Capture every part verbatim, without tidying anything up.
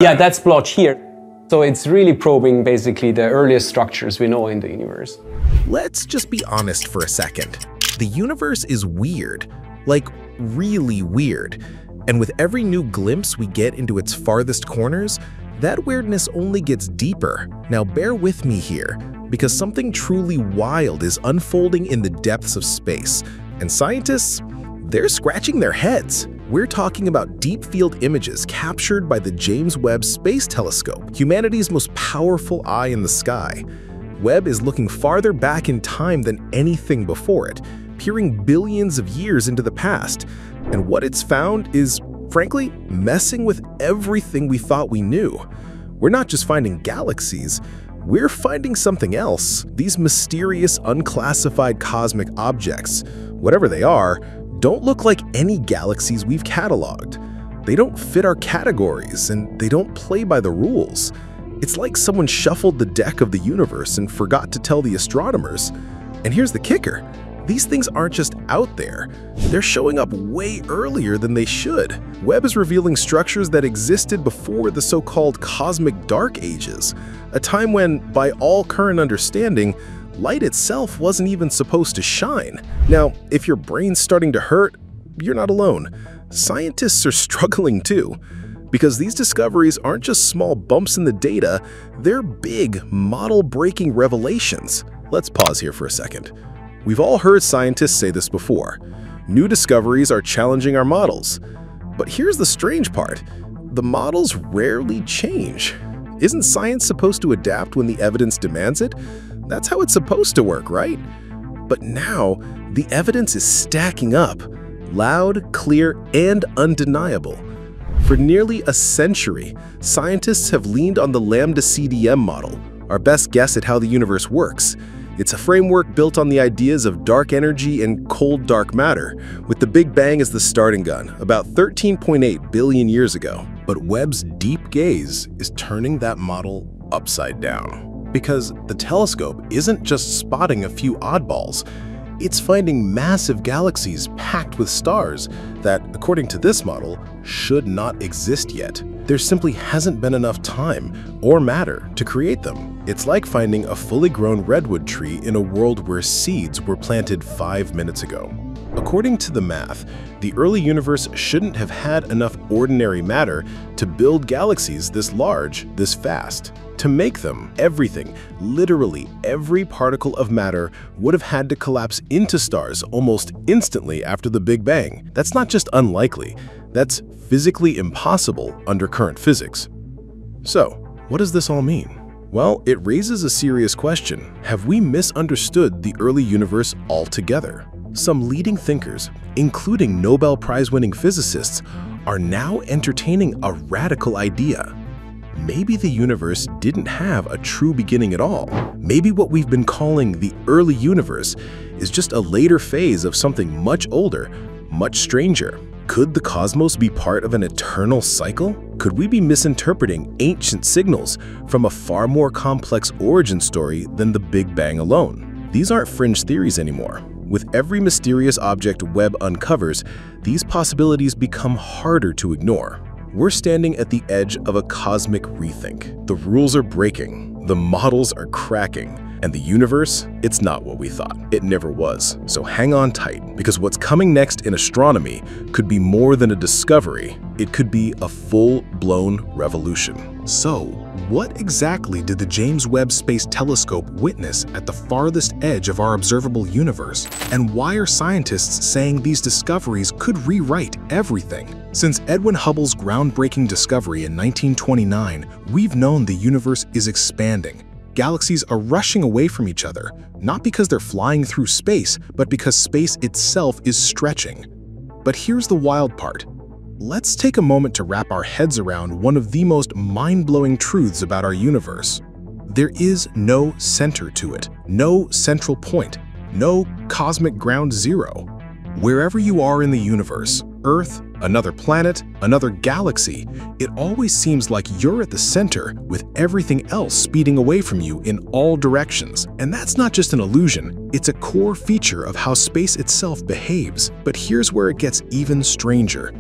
Yeah, that splotch here. So it's really probing basically the earliest structures we know in the universe. Let's just be honest for a second. The universe is weird, like really weird. And with every new glimpse we get into its farthest corners, that weirdness only gets deeper. Now bear with me here, because something truly wild is unfolding in the depths of space. And scientists, they're scratching their heads. We're talking about deep field images captured by the James Webb Space Telescope, humanity's most powerful eye in the sky. Webb is looking farther back in time than anything before it, peering billions of years into the past. And what it's found is, frankly, messing with everything we thought we knew. We're not just finding galaxies, we're finding something else. These mysterious, unclassified cosmic objects, whatever they are, don't look like any galaxies we've cataloged. They don't fit our categories, and they don't play by the rules. It's like someone shuffled the deck of the universe and forgot to tell the astronomers. And here's the kicker. These things aren't just out there. They're showing up way earlier than they should. Webb is revealing structures that existed before the so-called cosmic dark ages, a time when, by all current understanding, light itself wasn't even supposed to shine. Now, if your brain's starting to hurt, you're not alone. Scientists are struggling too, because these discoveries aren't just small bumps in the data, they're big, model-breaking revelations. Let's pause here for a second. We've all heard scientists say this before. New discoveries are challenging our models. But here's the strange part. The models rarely change. Isn't science supposed to adapt when the evidence demands it? That's how it's supposed to work, right? But now, the evidence is stacking up, loud, clear, and undeniable. For nearly a century, scientists have leaned on the lambda C D M model, our best guess at how the universe works. It's a framework built on the ideas of dark energy and cold dark matter, with the Big Bang as the starting gun, about thirteen point eight billion years ago. But Webb's deep gaze is turning that model upside down. Because the telescope isn't just spotting a few oddballs, it's finding massive galaxies packed with stars that, according to this model, should not exist yet. There simply hasn't been enough time or matter to create them. It's like finding a fully grown redwood tree in a world where seeds were planted five minutes ago. According to the math, the early universe shouldn't have had enough ordinary matter to build galaxies this large, this fast. To make them, everything, literally every particle of matter would have had to collapse into stars almost instantly after the Big Bang. That's not just unlikely, that's physically impossible under current physics. So, what does this all mean? Well, it raises a serious question. Have we misunderstood the early universe altogether? Some leading thinkers, including Nobel Prize-winning physicists, are now entertaining a radical idea. Maybe the universe didn't have a true beginning at all. Maybe what we've been calling the early universe is just a later phase of something much older, much stranger. Could the cosmos be part of an eternal cycle? Could we be misinterpreting ancient signals from a far more complex origin story than the Big Bang alone? These aren't fringe theories anymore. With every mysterious object Webb uncovers, these possibilities become harder to ignore. We're standing at the edge of a cosmic rethink. The rules are breaking, the models are cracking, and the universe, it's not what we thought. It never was. So hang on tight, because what's coming next in astronomy could be more than a discovery. It could be a full-blown revolution. So, what exactly did the James Webb Space Telescope witness at the farthest edge of our observable universe? And why are scientists saying these discoveries could rewrite everything? Since Edwin Hubble's groundbreaking discovery in nineteen twenty-nine, we've known the universe is expanding. Galaxies are rushing away from each other, not because they're flying through space, but because space itself is stretching. But here's the wild part. Let's take a moment to wrap our heads around one of the most mind-blowing truths about our universe. There is no center to it, no central point, no cosmic ground zero. Wherever you are in the universe, Earth, another planet, another galaxy, it always seems like you're at the center with everything else speeding away from you in all directions. And that's not just an illusion, it's a core feature of how space itself behaves. But here's where it gets even stranger.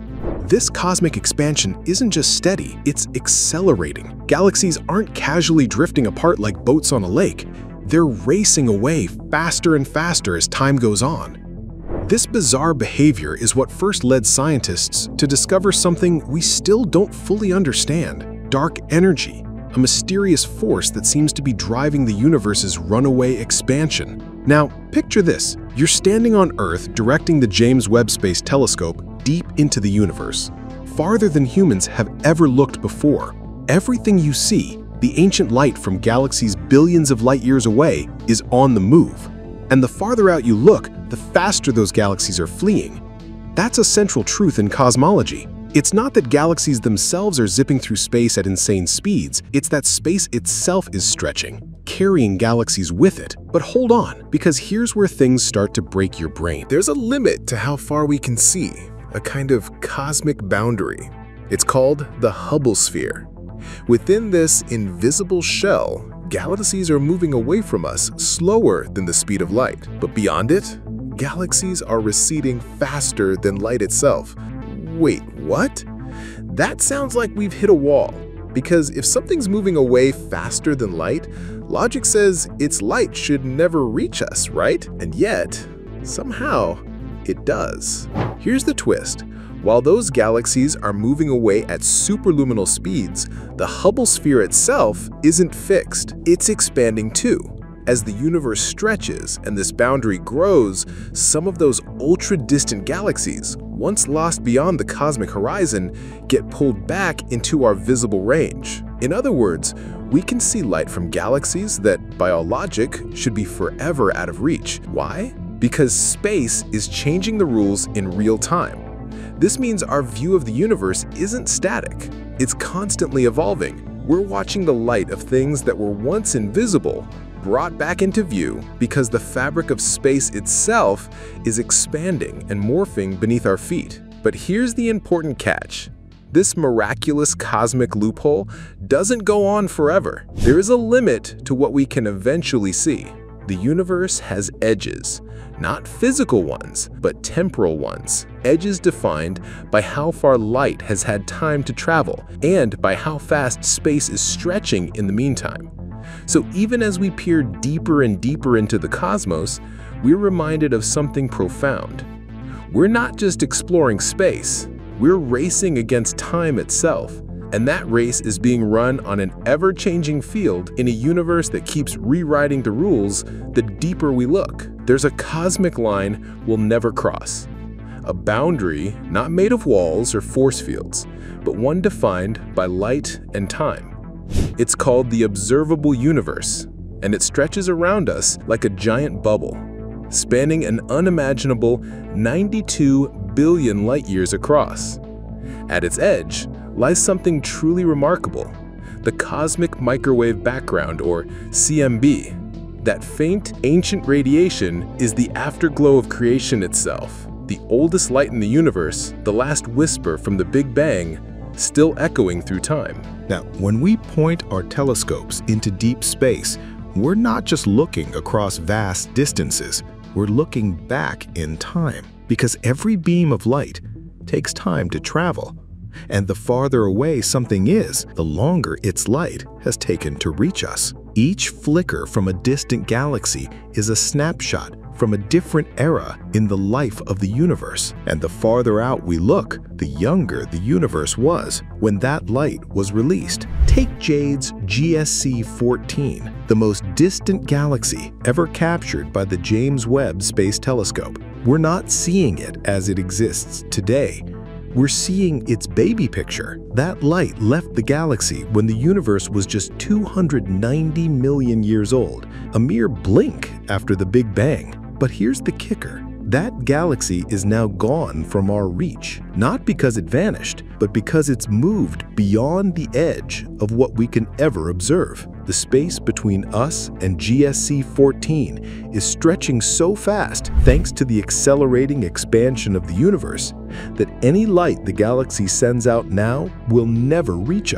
This cosmic expansion isn't just steady, it's accelerating. Galaxies aren't casually drifting apart like boats on a lake. They're racing away faster and faster as time goes on. This bizarre behavior is what first led scientists to discover something we still don't fully understand: dark energy, a mysterious force that seems to be driving the universe's runaway expansion. Now, picture this. You're standing on Earth directing the James Webb Space Telescope deep into the universe, farther than humans have ever looked before. Everything you see, the ancient light from galaxies billions of light years away, is on the move. And the farther out you look, the faster those galaxies are fleeing. That's a central truth in cosmology. It's not that galaxies themselves are zipping through space at insane speeds, it's that space itself is stretching, carrying galaxies with it. But hold on, because here's where things start to break your brain. There's a limit to how far we can see, a kind of cosmic boundary. It's called the Hubble sphere. Within this invisible shell, galaxies are moving away from us slower than the speed of light. But beyond it, galaxies are receding faster than light itself. Wait, what? That sounds like we've hit a wall. Because if something's moving away faster than light, logic says its light should never reach us, right? And yet, somehow, it does. Here's the twist. While those galaxies are moving away at superluminal speeds, the Hubble sphere itself isn't fixed. It's expanding too. As the universe stretches and this boundary grows, some of those ultra-distant galaxies, once lost beyond the cosmic horizon, get pulled back into our visible range. In other words, we can see light from galaxies that, by all logic, should be forever out of reach. Why? Because space is changing the rules in real time. This means our view of the universe isn't static. It's constantly evolving. We're watching the light of things that were once invisible brought back into view because the fabric of space itself is expanding and morphing beneath our feet. But here's the important catch. This miraculous cosmic loophole doesn't go on forever. There is a limit to what we can eventually see. The universe has edges. Not physical ones, but temporal ones. Edges defined by how far light has had time to travel and by how fast space is stretching in the meantime. So even as we peer deeper and deeper into the cosmos, we're reminded of something profound. We're not just exploring space, we're racing against time itself. And that race is being run on an ever-changing field in a universe that keeps rewriting the rules the deeper we look. There's a cosmic line we'll never cross. A boundary not made of walls or force fields, but one defined by light and time. It's called the observable universe, and it stretches around us like a giant bubble, spanning an unimaginable ninety-two billion light-years across. At its edge lies something truly remarkable, the cosmic microwave background, or C M B. That faint, ancient radiation is the afterglow of creation itself, the oldest light in the universe, the last whisper from the Big Bang, still echoing through time. Now, when we point our telescopes into deep space, we're not just looking across vast distances, we're looking back in time, because every beam of light takes time to travel. And the farther away something is, the longer its light has taken to reach us. Each flicker from a distant galaxy is a snapshot from a different era in the life of the universe. And the farther out we look, the younger the universe was when that light was released. Take Jade's G S C fourteen, the most distant galaxy ever captured by the James Webb Space Telescope. We're not seeing it as it exists today. We're seeing its baby picture. That light left the galaxy when the universe was just two hundred ninety million years old, a mere blink after the Big Bang. But here's the kicker. That galaxy is now gone from our reach, not because it vanished, but because it's moved beyond the edge of what we can ever observe. The space between us and G S C fourteen is stretching so fast thanks to the accelerating expansion of the universe that any light the galaxy sends out now will never reach us.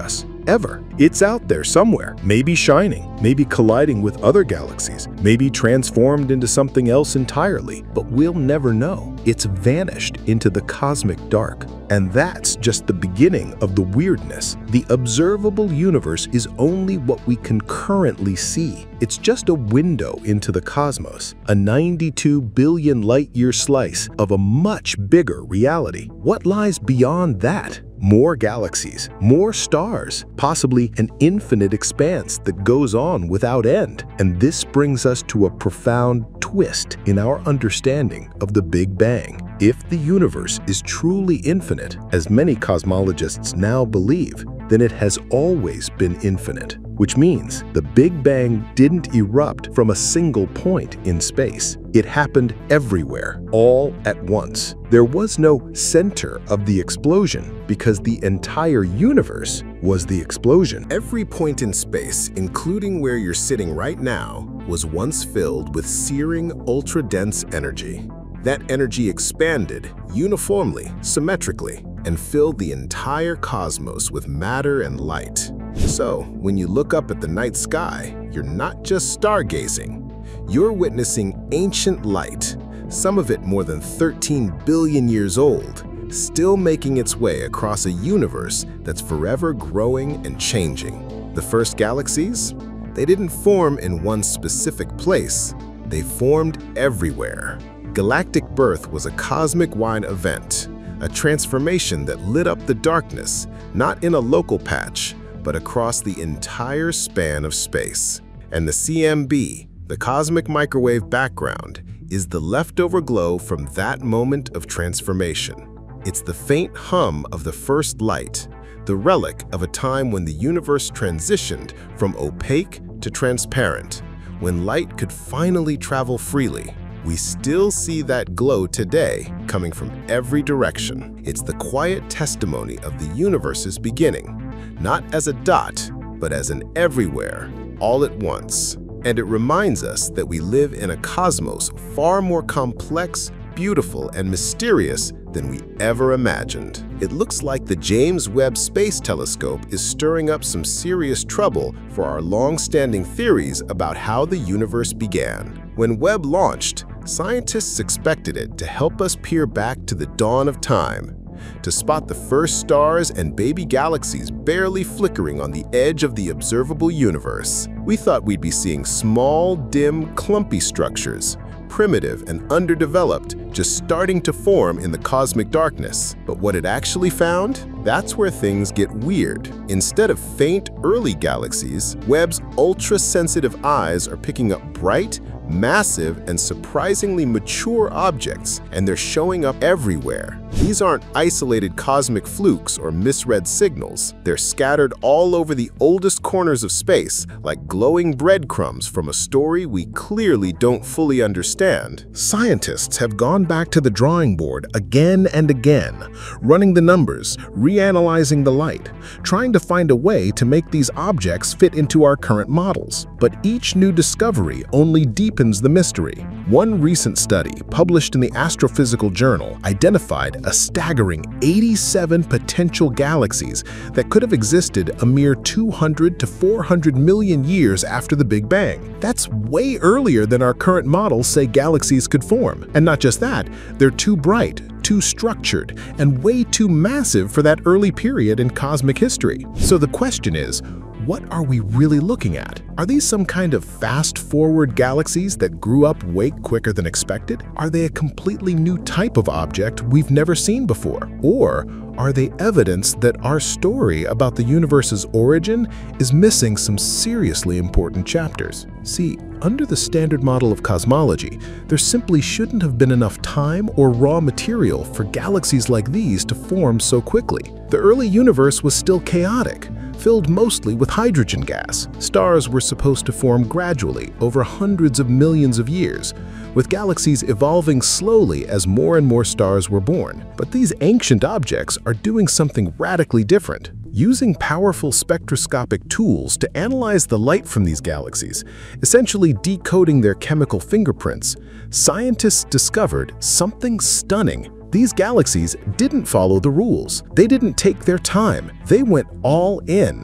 ever. It's out there somewhere, maybe shining, maybe colliding with other galaxies, maybe transformed into something else entirely, but we'll never know. It's vanished into the cosmic dark. And that's just the beginning of the weirdness. The observable universe is only what we can currently see. It's just a window into the cosmos, a ninety-two billion light-year slice of a much bigger reality. What lies beyond that? More galaxies, more stars, possibly an infinite expanse that goes on without end. And this brings us to a profound twist in our understanding of the Big Bang. If the universe is truly infinite, as many cosmologists now believe, then it has always been infinite, which means the Big Bang didn't erupt from a single point in space. It happened everywhere, all at once. There was no center of the explosion because the entire universe was the explosion. Every point in space, including where you're sitting right now, was once filled with searing, ultra-dense energy. That energy expanded uniformly, symmetrically, and filled the entire cosmos with matter and light. So, when you look up at the night sky, you're not just stargazing. You're witnessing ancient light, some of it more than thirteen billion years old, still making its way across a universe that's forever growing and changing. The first galaxies? They didn't form in one specific place. They formed everywhere. Galactic birth was a cosmic-wide event, a transformation that lit up the darkness, not in a local patch, but across the entire span of space. And the C M B, the cosmic microwave background, is the leftover glow from that moment of transformation. It's the faint hum of the first light, the relic of a time when the universe transitioned from opaque to transparent, when light could finally travel freely. We still see that glow today, coming from every direction. It's the quiet testimony of the universe's beginning, not as a dot, but as an everywhere, all at once. And it reminds us that we live in a cosmos far more complex, beautiful, and mysterious than we ever imagined. It looks like the James Webb Space Telescope is stirring up some serious trouble for our long-standing theories about how the universe began. When Webb launched, scientists expected it to help us peer back to the dawn of time, to spot the first stars and baby galaxies barely flickering on the edge of the observable universe. We thought we'd be seeing small, dim, clumpy structures, primitive and underdeveloped, just starting to form in the cosmic darkness. But what it actually found? That's where things get weird. Instead of faint, early galaxies, Webb's ultra-sensitive eyes are picking up bright, massive, and surprisingly mature objects, and they're showing up everywhere. These aren't isolated cosmic flukes or misread signals. They're scattered all over the oldest corners of space, like glowing breadcrumbs from a story we clearly don't fully understand. Scientists have gone back to the drawing board again and again, running the numbers, reanalyzing the light, trying to find a way to make these objects fit into our current models. But each new discovery only deepens the mystery. One recent study, published in the Astrophysical Journal, identified a staggering eighty-seven potential galaxies that could have existed a mere two hundred to four hundred million years after the Big Bang. That's way earlier than our current models say galaxies could form. And not just that, they're too bright, too structured, and way too massive for that early period in cosmic history. So the question is, what are we really looking at? Are these some kind of fast-forward galaxies that grew up way quicker than expected? Are they a completely new type of object we've never seen before? Or are they evidence that our story about the universe's origin is missing some seriously important chapters? See, under the standard model of cosmology, there simply shouldn't have been enough time or raw material for galaxies like these to form so quickly. The early universe was still chaotic, filled mostly with hydrogen gas. Stars were supposed to form gradually over hundreds of millions of years, with galaxies evolving slowly as more and more stars were born. But these ancient objects are doing something radically different. Using powerful spectroscopic tools to analyze the light from these galaxies, essentially decoding their chemical fingerprints, scientists discovered something stunning. These galaxies didn't follow the rules. They didn't take their time. They went all in.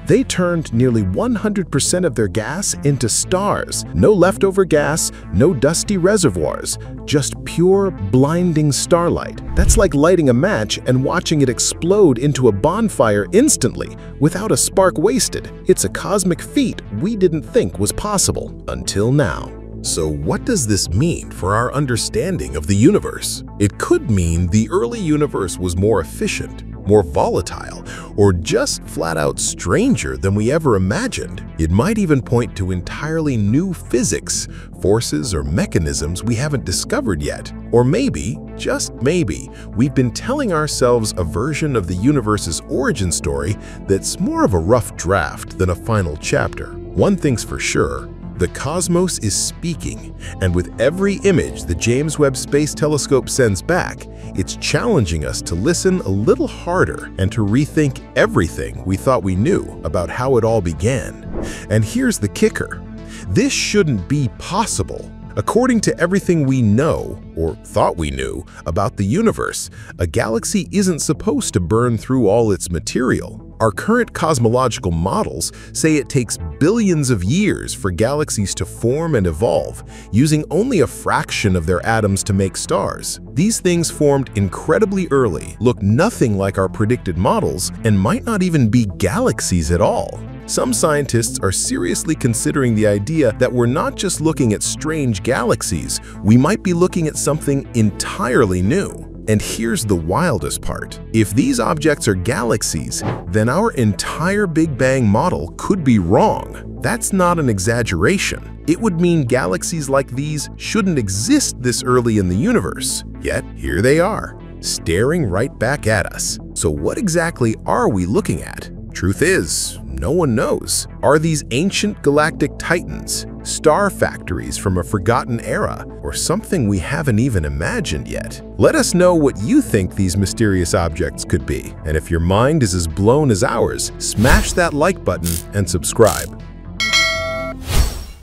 They turned nearly one hundred percent of their gas into stars. No leftover gas, no dusty reservoirs, just pure, blinding starlight. That's like lighting a match and watching it explode into a bonfire instantly, without a spark wasted. It's a cosmic feat we didn't think was possible until now. So what does this mean for our understanding of the universe? It could mean the early universe was more efficient, more volatile, or just flat-out stranger than we ever imagined. It might even point to entirely new physics, forces or mechanisms we haven't discovered yet. Or maybe, just maybe, we've been telling ourselves a version of the universe's origin story that's more of a rough draft than a final chapter. One thing's for sure: the cosmos is speaking, and with every image the James Webb Space Telescope sends back, it's challenging us to listen a little harder and to rethink everything we thought we knew about how it all began. And here's the kicker: this shouldn't be possible. According to everything we know, or thought we knew, about the universe, a galaxy isn't supposed to burn through all its material. Our current cosmological models say it takes billions of years for galaxies to form and evolve, using only a fraction of their atoms to make stars. These things formed incredibly early, look nothing like our predicted models, and might not even be galaxies at all. Some scientists are seriously considering the idea that we're not just looking at strange galaxies, we might be looking at something entirely new. And here's the wildest part: if these objects are galaxies, then our entire Big Bang model could be wrong. That's not an exaggeration. It would mean galaxies like these shouldn't exist this early in the universe. Yet here they are, staring right back at us. So what exactly are we looking at? Truth is, no one knows. Are these ancient galactic titans, star factories from a forgotten era, or something we haven't even imagined yet? Let us know what you think these mysterious objects could be. And if your mind is as blown as ours, smash that like button and subscribe.